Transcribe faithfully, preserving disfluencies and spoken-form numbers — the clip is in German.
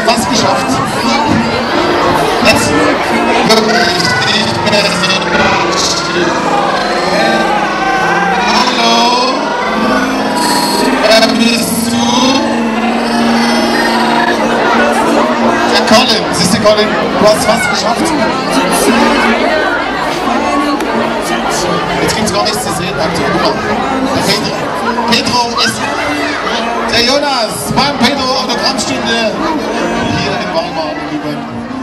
ja fast geschafft. Jetzt wirklich nicht mehr so. Hallo? Wer bist du? Der Colin. Siehst du, Colin? Du hast es fast geschafft. Jetzt gibt es gar nichts zu sehen. Der Pedro. Pedro ist der Jonas beim Pedro Autogrammstunde hier in Weimar.